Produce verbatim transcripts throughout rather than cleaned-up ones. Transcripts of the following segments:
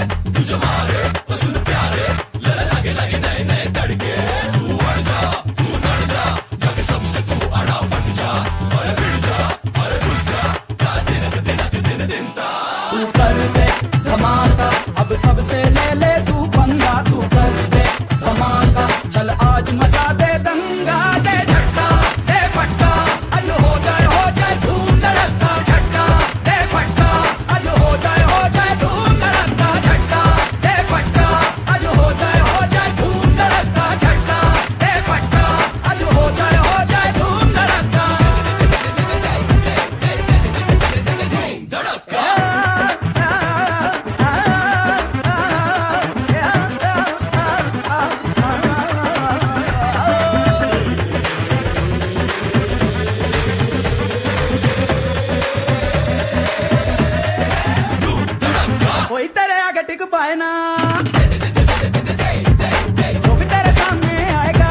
तू जो मारे तो सुन प्यारे, लड़ा लगे लगे नए नए तड़के। तू अड़ जा तू नड़ जा, जाके सबसे तू अड़ा फट जा, और भिड़ जा और घुस जा, का दिनक दिनक दिन दिन ता। तू कर दे धमाका, अब सबसे ले ले तू पंगा। तू कर दे धमाका, चल आज मचा दे दंगा। दे झटका दे फटका, आज हो जाए हो जाए धूम धड़का। झटका दे फटका, आज हो जाए हो जाए धूम धड़का। झटका दे फटका, आज हो जाए हो जाए धूम धड़का। झटका दे फटका, आज हो जाए हो जाए धूम धड़का। धड़का कोई तेरे आगे टिक पाए ना, वो भी तेरे सामने आएगा।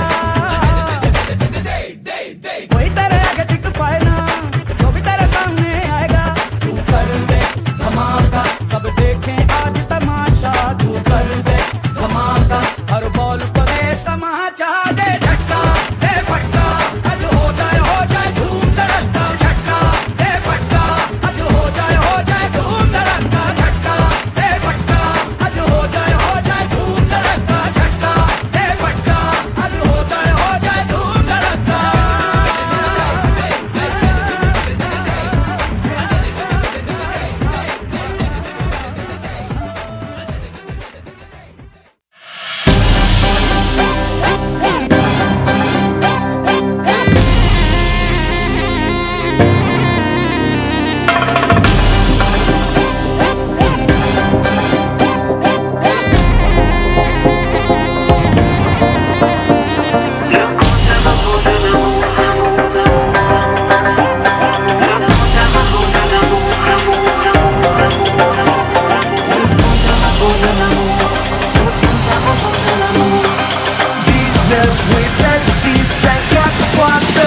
कोई तेरे आगे टिक पाए ना, वो भी तेरे सामने आएगा। तू कर दे धमाका, सब देखें आज तमाशा। तू कर दे धमाका, हर बॉल पर दे तमाचा। दे झटका दे फटका, आज हो जाए हो जाए धूम धड़का। झटका दे फटका, आज हो जाए हो जाए धूम धड़का। झटका दे फटका, आज हो जाए हो जाए धूम धड़का। झटका दे फटका, आज हो जाए हो जाए धूम धड़का। Business with Etsy, sen kaç farklı?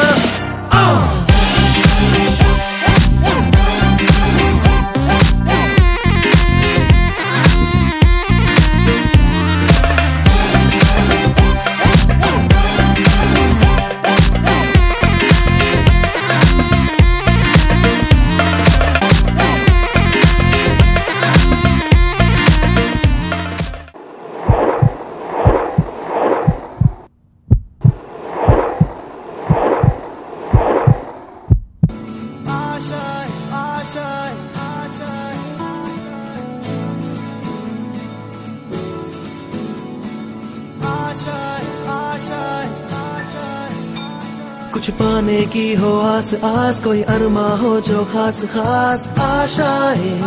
कुछ पाने की हो आस आस, कोई अरमा हो जो खास खास आशाएं।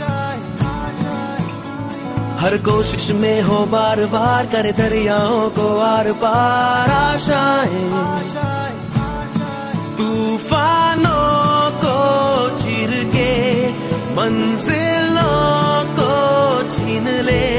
हर कोशिश में हो बार बार, करे दरियाओं को आर पार आशाएं। तूफानों को चीर के मंजिलों को छीन ले,